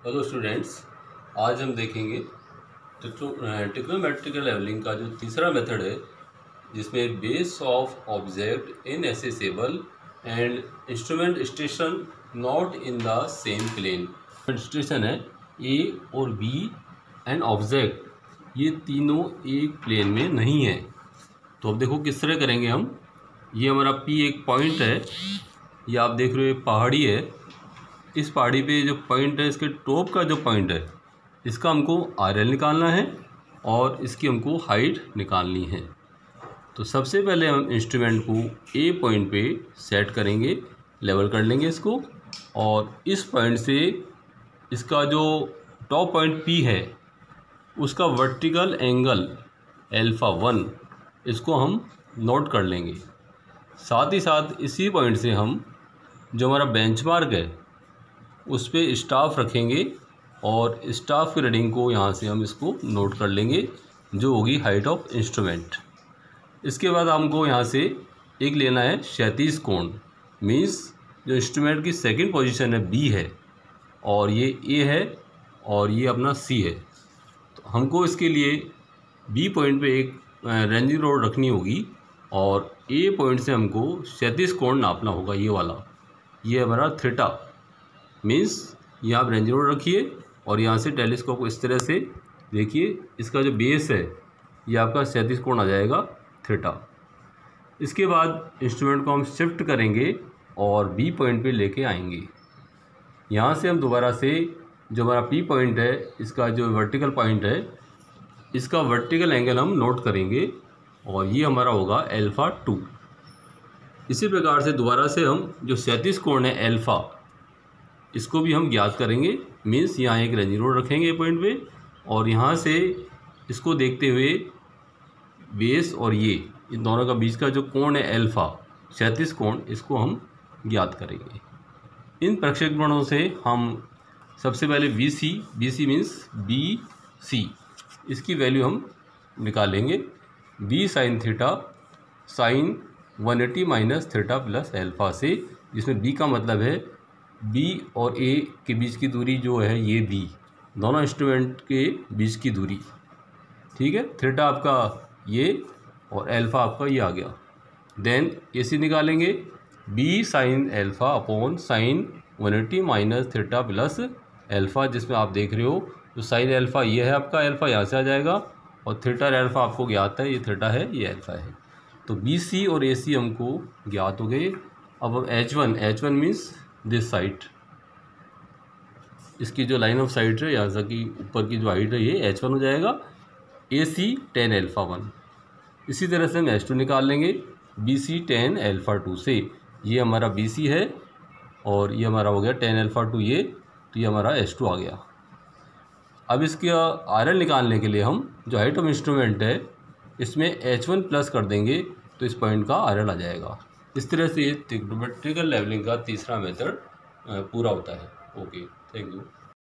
Hello students, आज हम देखेंगे ट्रिग्नोमेट्रिकल लेवलिंग का जो तीसरा मेथड है, जिसमें base of object inaccessible and instrument station not in the same plane. Station है ए और बी एंड ऑब्जेक्ट, ये तीनों एक प्लेन में नहीं है। तो अब देखो किस तरह करेंगे हम। ये हमारा पी एक पॉइंट है, ये आप देख रहे हो पहाड़ी है। इस पहाड़ी पे जो पॉइंट है, इसके टॉप का जो पॉइंट है, इसका हमको RL निकालना है और इसकी हमको हाइट निकालनी है। तो सबसे पहले हम इंस्ट्रूमेंट को ए पॉइंट पे सेट करेंगे, लेवल कर लेंगे इसको, और इस पॉइंट से इसका जो टॉप पॉइंट P है उसका वर्टिकल एंगल α1, इसको हम नोट कर लेंगे। साथ ही साथ इसी पॉइंट से हम जो हमारा बेंचमार्क है उस पर स्टाफ रखेंगे और स्टाफ की रीडिंग को यहाँ से हम इसको नोट कर लेंगे, जो होगी हाइट ऑफ इंस्ट्रूमेंट। इसके बाद हमको यहाँ से एक लेना है क्षैतिज कोण, मीन्स जो इंस्ट्रूमेंट की सेकंड पोजीशन है B है और ये A है और ये अपना C है। तो हमको इसके लिए B पॉइंट पे एक रेंजिंग रोड रखनी होगी और A पॉइंट से हमको क्षैतिज कोण नापना होगा, ये वाला, ये हमारा थीटा। मीन्स यहाँ आप रेंज रोड रखिए और यहाँ से टेलीस्कोप को इस तरह से देखिए, इसका जो बेस है ये आपका क्षैतिज कोण आ जाएगा थीटा। इसके बाद इंस्ट्रूमेंट को हम शिफ्ट करेंगे और बी पॉइंट पे लेके आएंगे। यहाँ से हम दोबारा से जो हमारा पी पॉइंट है, इसका जो वर्टिकल पॉइंट है, इसका वर्टिकल एंगल हम नोट करेंगे और ये हमारा होगा α2। इसी प्रकार से दोबारा से हम जो क्षैतिज कोण है अल्फ़ा, इसको भी हम ज्ञात करेंगे। मीन्स यहाँ एक रेंजिंग रोड रखेंगे पॉइंट पे और यहाँ से इसको देखते हुए बेस और ये इन दोनों का बीच का जो कोण है अल्फ़ा, क्षैतिज कोण, इसको हम ज्ञात करेंगे। इन प्रक्षेपणों से हम सबसे पहले BC मीन्स BC, इसकी वैल्यू हम निकालेंगे। B sin theta sine 180 minus theta plus alpha से, जिसमें B का मतलब है B और A के बीच की दूरी जो है ये B, दोनों इंस्ट्रूमेंट के बीच की दूरी, ठीक है। थीटा आपका ये और अल्फ़ा आपका ये आ गया। देन AC निकालेंगे B sine alpha upon sine 180 minus theta plus alpha, जिसमें आप देख रहे हो तो साइन अल्फ़ा ये है आपका, अल्फ़ा यहाँ से आ जाएगा और थीटा और अल्फ़ा आपको ज्ञात है, ये थीटा है ये अल्फ़ा है। तो BC और AC हमको ज्ञात हो गए। अब H1 मीन्स दिस साइड, इसकी जो लाइन ऑफ साइट है यहाँ से की ऊपर की जो हाइट है ये H1 हो जाएगा। AC tan α1। इसी तरह से हम H2 निकाल लेंगे BC tan α2 से। ये हमारा BC है और ये हमारा हो गया tan α2 ये, तो ये हमारा H2 आ गया। अब इसका RL निकालने के लिए हम जो हाइट ऑफ इंस्ट्रूमेंट है इसमें H1 प्लस कर देंगे तो इस पॉइंट का RL आ जाएगा। इस तरह से ट्रिग्नोमेट्रिकल लेवलिंग का तीसरा मेथड पूरा होता है। Okay, thank you.